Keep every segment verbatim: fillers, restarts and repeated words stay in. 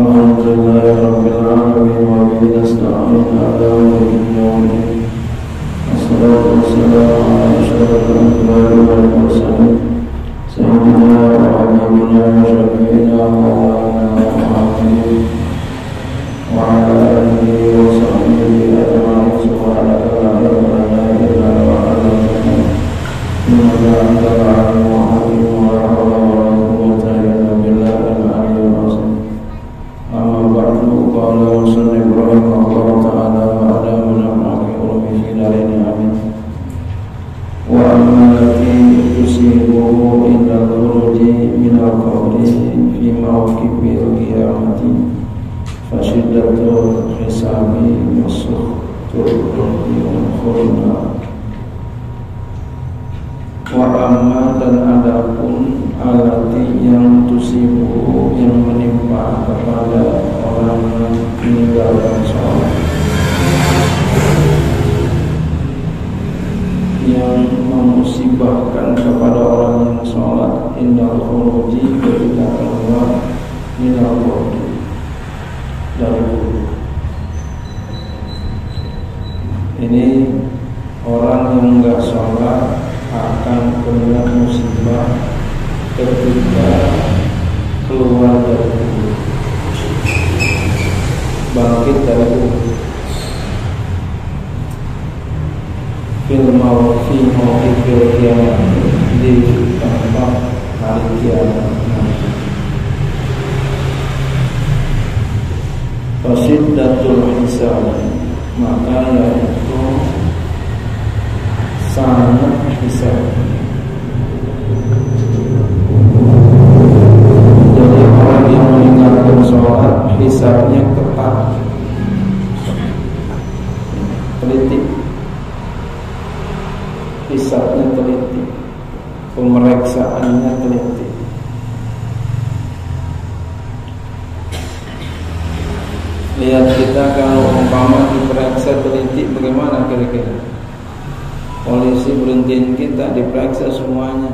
Alhamdulillahirabbil alamin wa bihi nasta'in ala umuri dunya. Wassalatu wassalamu ala asyrafil anbiya'i wal mursalin sayyidina wa habibina wa syafi'ina wa maulana Muhammadin wa ala alihi wa sahbihi ajma'in. Subhanaka la ilma lana illa ma 'allamtana innaka antal 'alimul hakim. Wa la hawla wa la quwwata illa billahil 'aliyyil 'azim. Amma ba'du, qala musannif rahimahullah ta'ala wa ala manafa'ati ulumi fi darini amin. Wa amma allati tusibuhu inda al-khuruji min al-qawli fi mawqibil qiyamati fashiddatul hisabi wasuhtul yunkhurna. Wa amma, dan adapun alati yang tusibu, yang menimpa kepada orang yang meninggalkan sholat, yang memusibahkan kepada orang yang sholat indal khuruji, ketika keluar minal wudu, dari wudu. Ini orang yang enggak sholat akan kena musibah ketika keluar dari wudu, bangkit dari wudu. Fil mawfi mawqifil kiamat, di tempat hari kiamat nanti. Fasiddatul hisab, maka yaitu sangat hisab. Jadi orang yang meninggalkan sholat, hisabnya ketat, teliti. Hisabnya teliti, pemeriksaannya teliti. Lihat kita kalau umpama diperiksa teliti, bagaimana kira-kira? Polisi berhentiin kita, diperiksa semuanya,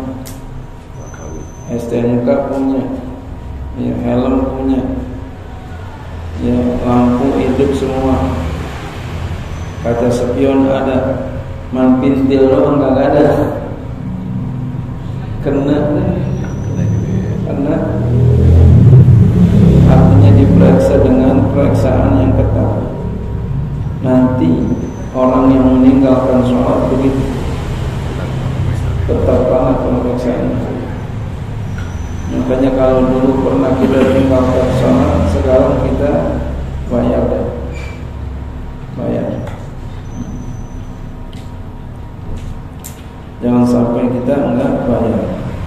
S T N K punya, ya, helm punya, ya, lampu hidup semua, kaca spion ada, manpintil doang nggak ada. Kena, kena, artinya diperiksa dengan periksaan yang ketat. Nanti orang yang meninggalkan sholat begitu ketat banget pemeriksaan. Makanya kalau dulu pernah kita meninggalkan sholat, sekarang kita bayar deh, bayar. Jangan sampai kita enggak bayar.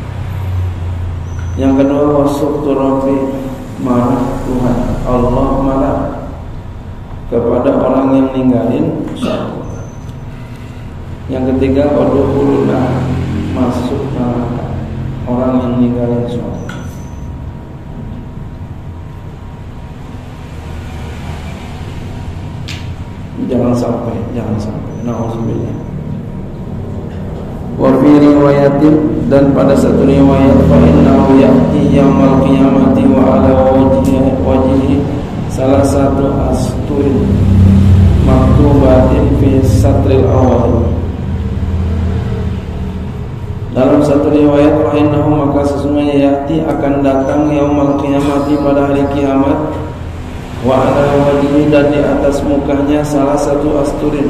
Yang kedua, wasuktu Rabbi, marah Tuhan, Allah marah kepada orang yang ninggalin sholat. Yang ketiga, waduhuluna, masuk neraka orang yang ninggalin sholat. Jangan sampai, jangan sampai. Nauzubillah. Wa fi riwayatin, dan pada satu riwayat, fa innahu ya'ti yaumal qiyamati wa ala wajhihi wajhihi salah satu asturin maktubatin fi satril awal. Dalam satu riwayat, fa innahu, maka sesungguhnya ya'ti, akan datang yaumal qiyamati, pada hari kiamat, wa ala wajhihi, dan di atas mukanya salah satu asturin.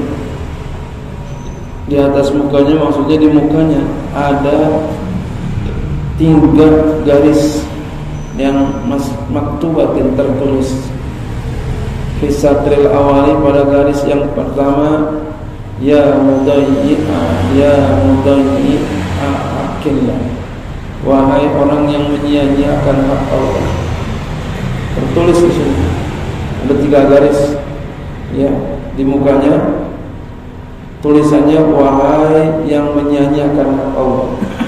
Di atas mukanya, maksudnya di mukanya ada tiga garis yang maktubatin, tertulis fisatril awali, pada garis yang pertama, ya mudayyi'a, ya mudayyi'a akillah, wahai orang yang menyia-nyiakan hak Allah. Tertulis di sini ada tiga garis, ya, di mukanya. Tulisannya, wahai yang menyia-nyiakan hak Allah.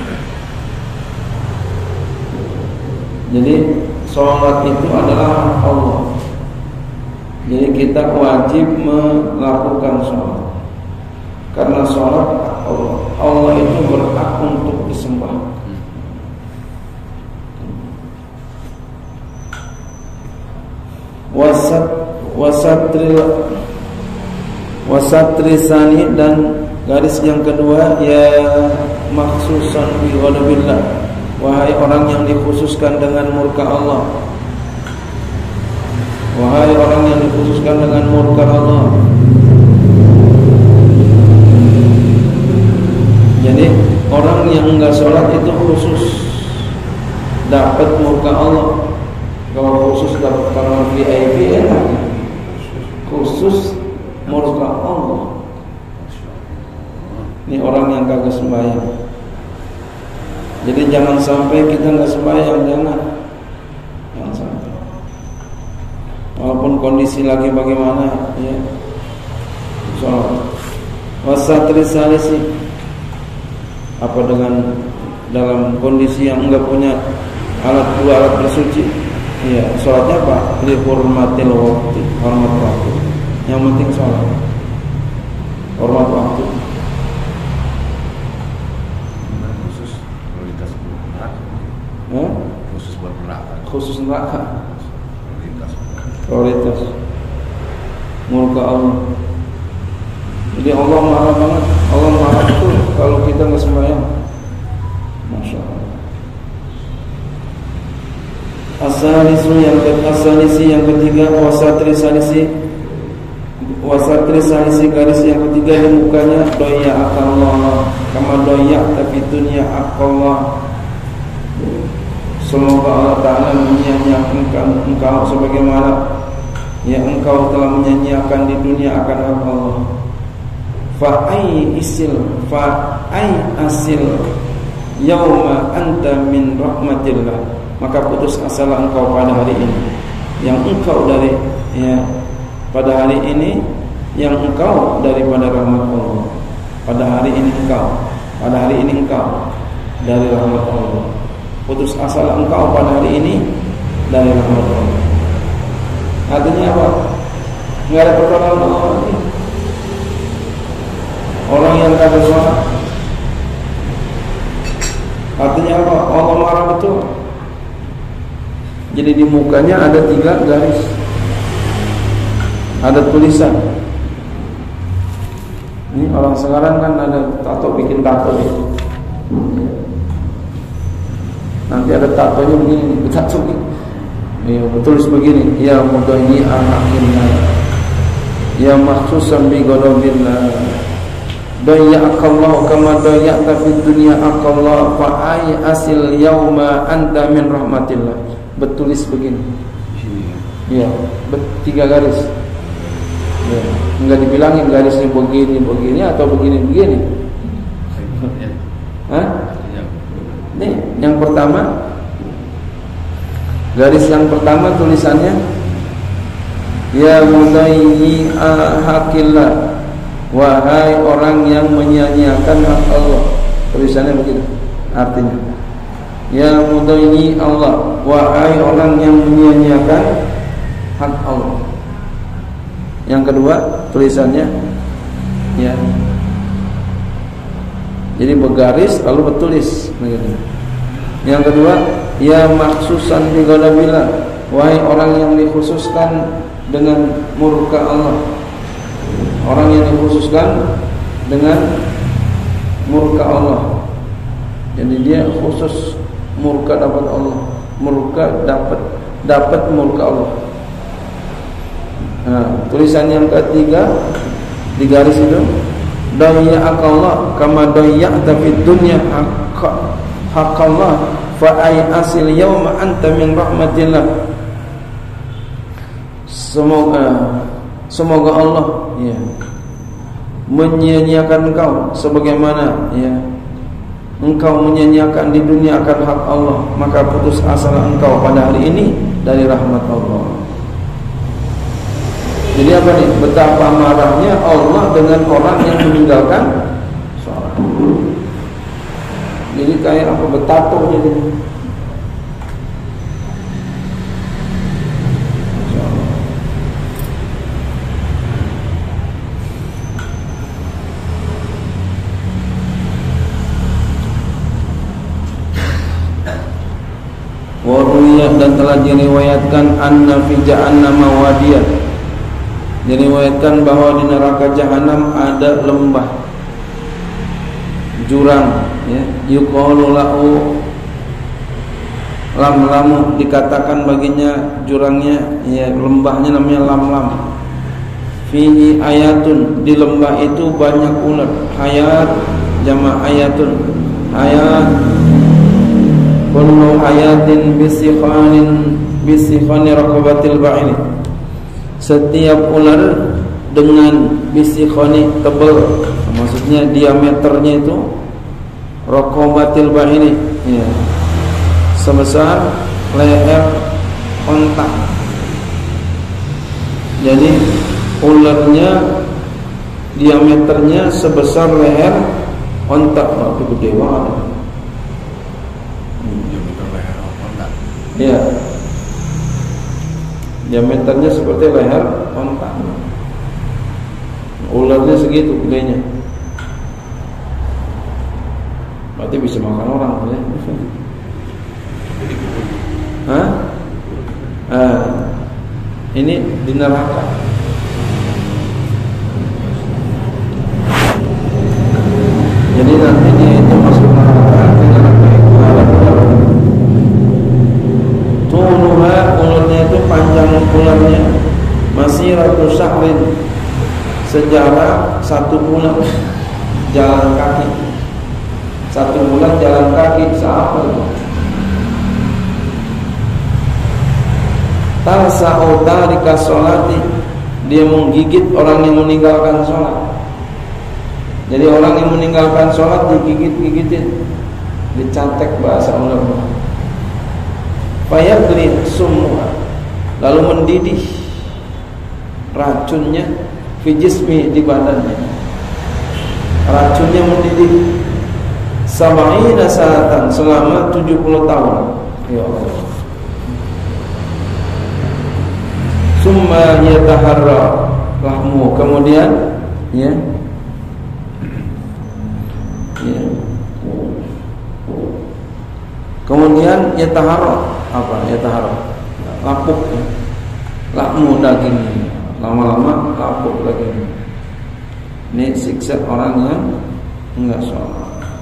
Jadi sholat itu adalah hak Allah. Jadi kita wajib melakukan sholat, karena sholat hak Allah. Allah itu berhak untuk disembah. Wasatrisani, dan garis yang kedua, ya maksusan bi ghadabillah, wahai orang yang dikhususkan dengan murka Allah. Wahai orang yang dikhususkan dengan murka Allah. Jadi orang yang enggak sholat itu khusus dapat murka Allah. Kalau khusus dapat karena V I P enak. Khusus murka Allah. Ini orang yang kagak sembahyang. Jadi jangan sampai kita enggak sembahyang, jangan. Jangan sampai. Walaupun kondisi lagi bagaimana, ya. Sholat. Wasatrisani, apa dengan dalam kondisi yang enggak punya alat dua alat bersuci, ya sholatnya apa? Li hurmatil waqti, hormat waktu. Yang penting sholat, hormat waktu. Khusus prioritas neraka. Eh? Khusus buat neraka. Khusus neraka. Prioritas. Prioritas. Murka Allah. Jadi Allah marah banget. Allah marah betul kalau kita nggak sembahyang. Masya Allah. Asalisu yang asalisi yang ketiga, wasatri salisi, wasatri salisi garis yang ketiga di mukanya, doya akallah, kama doya tapi dunia akallah. Semoga Allah Ta'ala menyia-nyiakan engkau sebagaimana ya engkau telah menyia-nyiakan di dunia akan Allah. Fa'ai isil Fa'ai asil yauma anta min rahmatillah, maka putus asalah engkau pada hari ini, yang engkau dari ya pada hari ini yang engkau daripada rahmat Allah. Pada hari ini engkau pada hari ini engkau dari rahmat Allah. Putus asalah engkau pada hari ini dari rahmat Allah. Artinya apa? Enggak ada pertolongan Allah lagi. Orang yang kagak sholat, artinya apa? Allah marah betul. Jadi di mukanya ada tiga garis, ada tulisan. Ini orang sekarang kan ada tato, bikin tato gitu. Nanti ada tatonya begini, tato begini. Ya, tulis begini, ya mudahini al-akhirna, ya maksusan bi ghadabillah. Doya'akallahu kama doya'ta fid dunya akallah fa'ai asil yauma anta min rahmatillah. Bertulis begini. Iya, tiga garis. Ya, enggak dibilangin garisnya begini begini atau begini begini. Hah? Nih, yang pertama, garis yang pertama tulisannya, ya mudayyi al-haqillah, wahai orang yang menyia-nyiakan hak Allah. Tulisannya begitu. Artinya, ya mudayyi Allah, wahai orang yang menyia-nyiakan hak Allah. Yang kedua tulisannya, ya, jadi bergaris lalu bertulis begitu. Yang kedua, ya maksusan bi ghadabillah, wahai orang yang dikhususkan dengan murka Allah. Orang yang dikhususkan dengan murka Allah. Jadi dia khusus murka dapat Allah, murka dapat dapat murka Allah. Nah, tulisan yang ketiga di garis itu, doya'akallah kama doya'ta fid dunya haqqallah fa'ai asil yauma anta min rahmatillah. Semoga semoga Allah ya menyia-nyiakan engkau sebagaimana ya engkau menyia-nyiakan di dunia akan hak Allah, maka putus asa engkau pada hari ini dari rahmat Allah. Jadi apa nih? Betapa marahnya Allah dengan orang yang meninggalkan sholat. Jadi kayak apa? Betato jadi. Waruyah, dan telah diriwayatkan anna fi jahannam wadiyah, Diriwayatkan bahwa di neraka jahanam ada lembah, jurang, ya, yuqalu lahu lam-lam, dikatakan baginya jurangnya, ya, lembahnya namanya lam-lam. Fihi ayatun, di lembah itu banyak ular. Hayat jama' ayatun. Hayat kullu hayatin bisikhanin bisikhani raqabatil ba'ili. Setiap ular dengan bisikhani tebal, maksudnya diameternya itu raqabatil ba'ili, ya, sebesar leher onta. Jadi ularnya diameternya sebesar leher onta. Nah, itu gede banget. Diameter leher onta. Iya. Diameternya seperti leher onta. Ularnya segitu gedenya. Berarti bisa makan orang, ya. Hah? Ah, ini di neraka. Jadi nanti dia itu masuk neraka, di neraka itu ada ular. Tuluha, ularnya itu panjang ularnya masih ratus syahrin, sejarah satu bulan jalan kaki. Satu bulan jalan kaki seapa itu? Tarsa'u tarika sholati, dia menggigit orang yang meninggalkan sholat. Jadi orang yang meninggalkan sholat digigit-gigitin, dicantek bahasa ulama. Fayaqli summuha, lalu mendidih racunnya fi jismi, di badannya. Racunnya mendidih sab'ina sa'atan, selama tujuh puluh tahun. Ya Allah. Summa yataharra lahmu, kemudian ya, ya, kemudian yataharra, apa yataharra, lapuk, ya. Lahmu, dagingnya, lama-lama lapuk dagingnya. Ini siksa orang yang enggak sholat.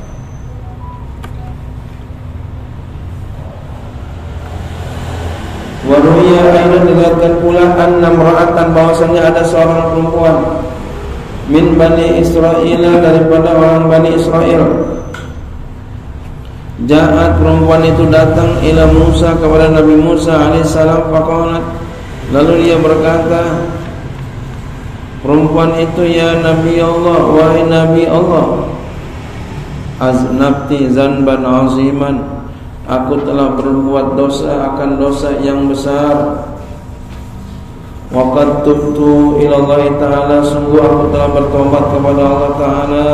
Waruya aidan, diriwayatkan pula anna imra'atan, bahwasanya ada seorang perempuan min Bani Israil, daripada orang Bani Israel. Ja'at, perempuan itu datang ila Musa, kepada Nabi Musa alaihissalam. Faqalat, lalu dia berkata, perempuan itu, ya Nabi Allah, wahai Nabi Allah, aznabti zanban aziman, aku telah berbuat dosa akan dosa yang besar. Wa qad tubtu ila Allah Ta'ala, sungguh aku telah bertobat kepada Allah Ta'ala.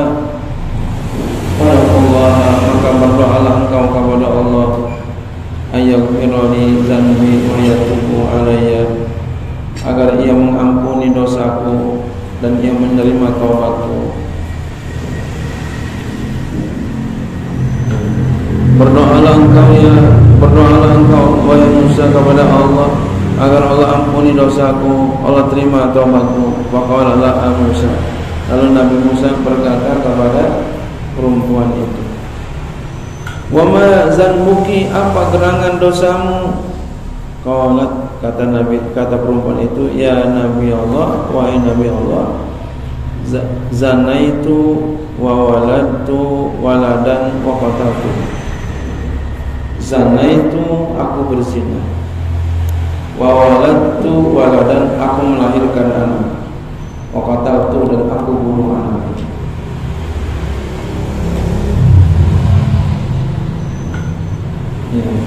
Allah, maka berdoalah engkau kepada Allah, ayaghfirli dzanbi wa yatubu alayya, agar ia mengampuni dosaku dan ia menerima taubatku. Berdoalah engkau ya, berdoalah engkau wahai Musa kepada Allah, agar Allah ampuni dosaku, Allah terima taubatku. Faqala la Musa, lalu Nabi Musa berkata kepada perempuan itu, wa ma zanbuki, apa gerangan dosamu? Qalat, kata Nabi, kata perempuan itu, ya Nabi Allah, wahai Nabi Allah, zanaitu wa waladtu waladan wa qataltu. Zana itu aku berzina, wa waladtu waladan, aku melahirkan anak, wa qataltu, dan aku bunuh anak. Ya.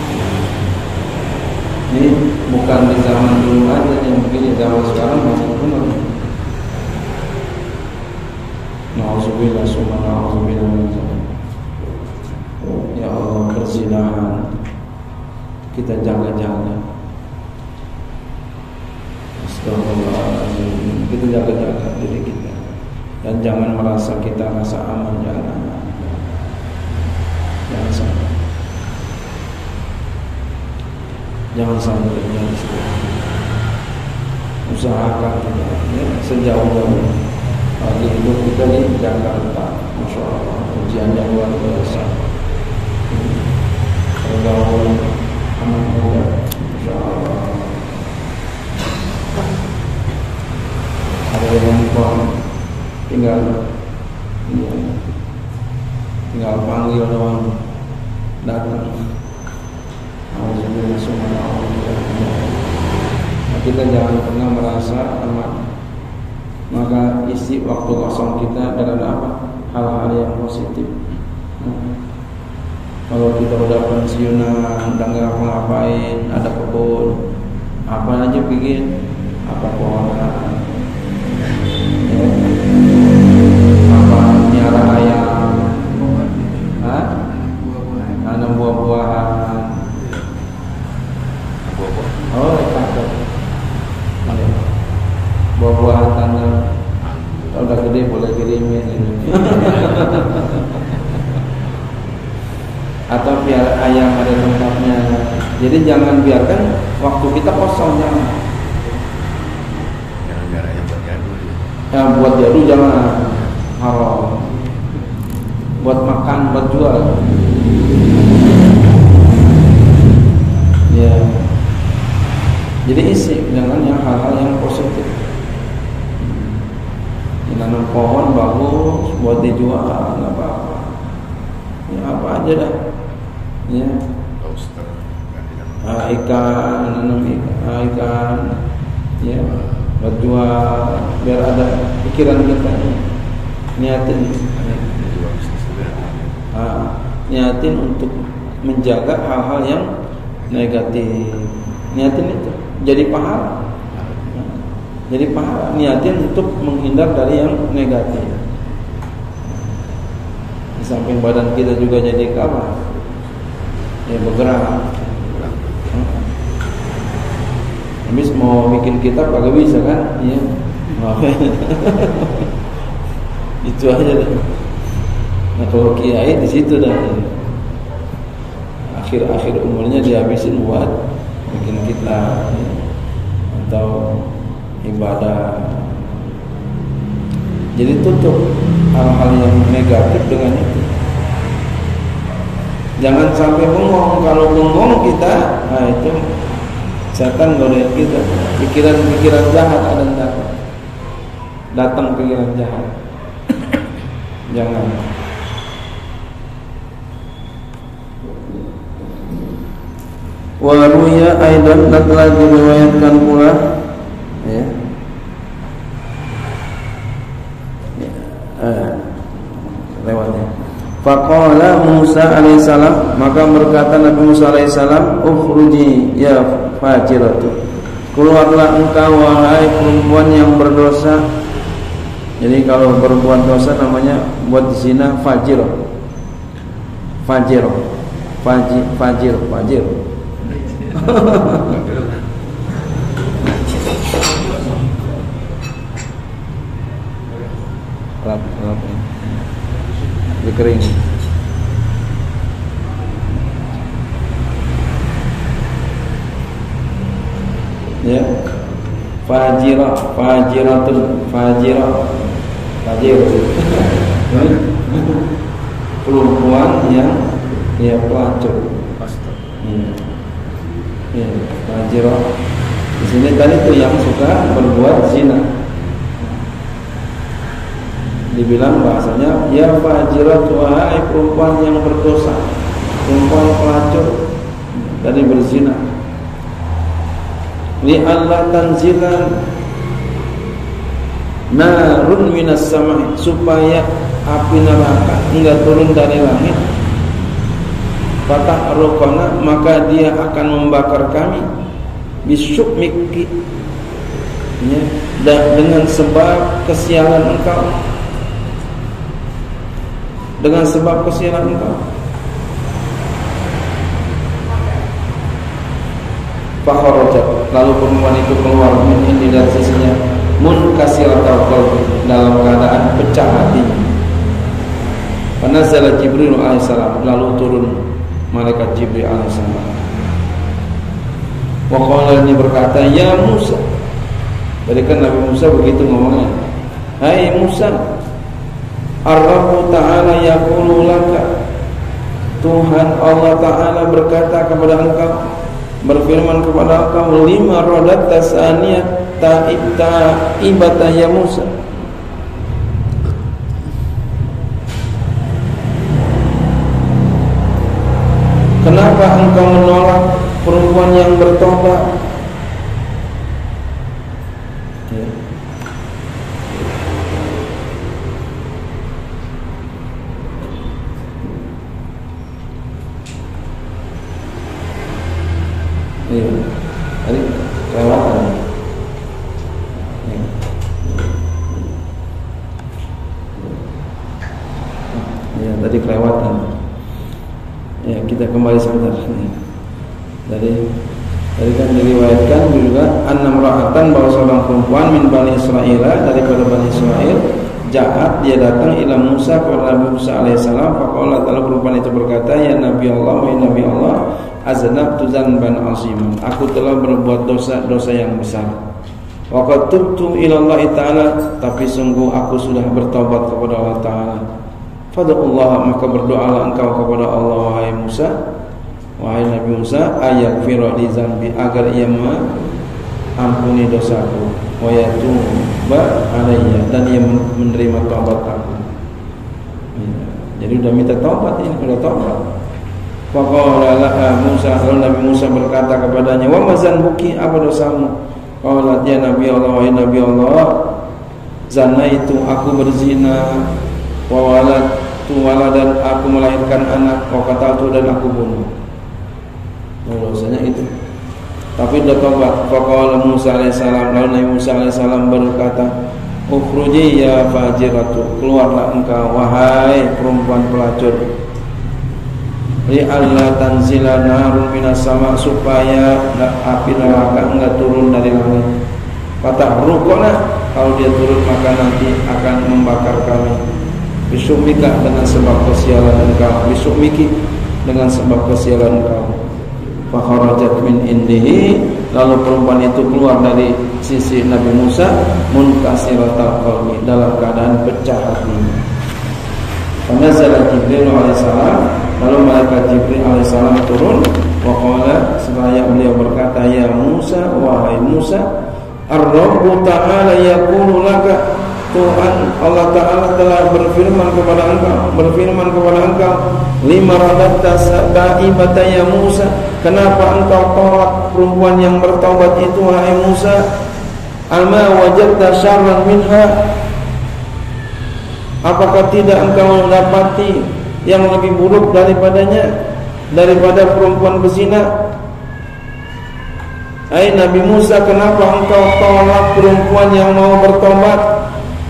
Ini bukan di zaman dulu aja yang begini, zaman sekarang masih benar. Nauzubillah, summa nauzubillah min dzalik. Ya Allah, perzinahan kita jaga-jaga. Astagfirullahaladzim, kita jaga-jaga diri kita, dan jangan merasa kita rasa aman. Jangan, jangan sampai, jangan sampai, jangan sampai. usahakan tidak ya, sejauh-jauh lagi hidup kita di Jakarta, masya Allah ujian yang luar biasa, pergaulan anak muda, masya Allah ada yang handphone tinggal ya, tinggal panggil doang datang. Alhamdulillah subhanallah. Kita jangan pernah merasa aman. Maka isi waktu kosong kita dengan apa? Hal-hal yang positif. Hmm. Kalau kita udah pensiunan, udah nggak ngapain, ada kebun, apa aja bikin, apa pohonan, ya. Apa miara ayam, hah? Nanam buah-buahan. Oh, cakep. Buah-buahan tanam. Kalau udah gede boleh kirimin ini. Atau biar ayam ada tempatnya. Jadi jangan biarkan waktu kita kosong, jangan. Jangan biar ayam buat jadul. Ya buat jadul jangan, haram. Buat makan, buat jual. Ya. Jadi isi dengan yang hal-hal yang positif. Menanam pohon bagus buat dijual, nggak apa-apa. Ya apa aja dah. Ya. Lobster. Ah, ikan, nanam ikan, ah, ikan. Ya. Buat jual, biar ada pikiran kita. Niatin. Ah, niatin untuk menjaga hal-hal yang negatif. Niatin itu jadi pahala. Jadi pahala, niatin untuk menghindar dari yang negatif. Di samping badan kita juga jadi apa? Ya bergerak. Habis mau bikin kitab kagak bisa kan? Iya. Itu aja deh. Nah kalau kiai di situ dah. Akhir-akhir umurnya dihabisin buat bikin kitab ya. Atau ibadah. Jadi tutup hal-hal yang negatif dengan itu. Jangan sampai bengong. Kalau bengong kita, nah itu setan godain kita. Pikiran-pikiran jahat ada datang. Datang pikiran jahat. Jangan. Waruya aidan dan telah diriwayatkan pula ya. Ya. Eh, lewatnya. Faqala Musa alaihissalam, maka berkata Nabi Musa alaihissalam, ukhruji ya fajiratu, keluarlah engkau wahai perempuan yang berdosa. Jadi kalau berbuat dosa namanya buat zina fajir. Fajir. Fajir, fajir, fajir. Lap, lap. Dia kering. Ya. Fajirah, fajiratun, fajirah. Fajir. Perempuan yang ya pelacur. Hmm. Ya, fajirah. Di sini tadi tuh yang suka berbuat zina. Dibilang bahasanya ya fajirat, wahai perempuan yang berdosa, perempuan pelacur tadi berzina. Li Allah tanzilan narun minas sama, supaya api neraka enggak turun dari langit. Fatah rokona, maka dia akan membakar kami bisyukmiki ya, dengan sebab kesialan engkau, dengan sebab kesialan engkau. Fakharajat, lalu perempuan itu keluar min indi dari sisinya, munkasiratal qalbi, dalam keadaan pecah hatinya. Panazala Jibril alaihissalam, lalu turun malaikat Jibril alaihissalam. Wa qala, ini berkata, ya Musa, Tadi kan Nabi Musa begitu ngomongnya. Hai Musa, Ar-Rabbu Ta'ala yaqulu laka, Tuhan Allah Ta'ala berkata kepada engkau, berfirman kepada engkau, lima rodat tasaniyat ta'ibta ibata ya Musa. Kenapa engkau menolak perempuan yang bertobat? Ya. Iya, tadi kelewatan. Ya. Ya, tadi kelewatan. Ya, kita kembali sebentar. Dari tadi kan diriwayatkan juga annam ra'atan bahwa seorang perempuan min Bani Israil, daripada Bani Israil, jahat dia datang ila Musa kepada Nabi Musa alaihissalam. Faqala ta'ala, perempuan itu berkata, ya Nabi Allah, wahai Nabi Allah, aznabtu dzanban aziman, aku telah berbuat dosa-dosa yang besar. Wa qad tubtu ila Allah Ta'ala, tapi sungguh aku sudah bertobat kepada Allah Ta'ala. Fad'ullah, maka berdoalah engkau kepada Allah wahai Musa, wahai Nabi Musa, ayaghfira li dzambi, agar ia mengampuni dosaku, wa yatuba alayya, dan ia menerima taubat aku. Ya, jadi sudah minta taubat, ini sudah taubat. Faqala laha Musa, lalu Nabi Musa berkata kepadanya, wa mazanbuki, apa dosamu? Qala ya Nabi Allah, wahai Nabi Allah, zina itu aku berzina, wa waladu waladan, aku melahirkan anak, wa qataltu, dan aku bunuh. Dosanya itu. Tapi dia taubat. Faqala Musa alaihissalam, lalu Nabi Musa alaihissalam berkata, ukhruji ya fajiratu, keluarlah engkau wahai perempuan pelacur. Li alla tanzila narun minas sama, supaya api neraka enggak turun dari langit. Kata rukona, kalau dia turun maka nanti akan membakar kami. Bisumika, dengan sebab kesialan engkau. Bisumiki, dengan sebab kesialan engkau. Fakharajat min indihi, lalu perempuan itu keluar dari sisi Nabi Musa, munkasiratal qalbi, dalam keadaan pecah hati. Panazala Jibril alaihissalam, lalu malaikat Jibril alaihissalam turun. Wa qala, setelah beliau berkata, ya Musa, wahai Musa, Ar-Rabbu Ta'ala yaqulu laka, Tuhan Allah Ta'ala telah berfirman kepada engkau, berfirman kepada engkau, lima radatta ta'ibata ya Musa, kenapa engkau tolak perempuan yang bertaubat itu wahai Musa? Ama wajadta syarran minha, apakah tidak engkau mendapati yang lebih buruk daripadanya, daripada perempuan berzina? Hai Nabi Musa, kenapa engkau tolak perempuan yang mau bertobat?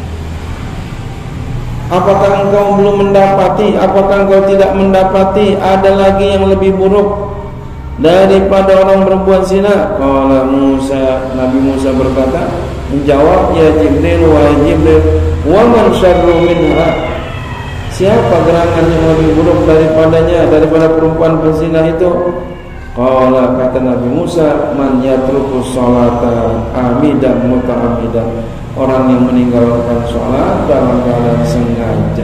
Apakah engkau belum mendapati, apakah engkau tidak mendapati ada lagi yang lebih buruk daripada orang berbuat zina? Qala Musa, Nabi Musa berkata, menjawab, ya Jibril, wahai Jibril, wa man syarru minha, siapa gerangan yang lebih buruk daripadanya, daripada perempuan berzina itu? Qala, kata Nabi Musa, man yatruku sholata amidan muta'amidan, orang yang meninggalkan sholat dalam keadaan sengaja.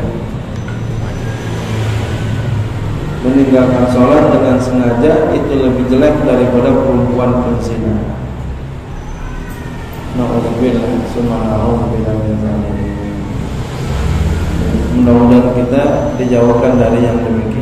Meninggalkan sholat dengan sengaja itu lebih jelek daripada perempuan berzina. Na'udzubillah, subhanallah. Mudah-mudahan kita dijauhkan dari yang demikian.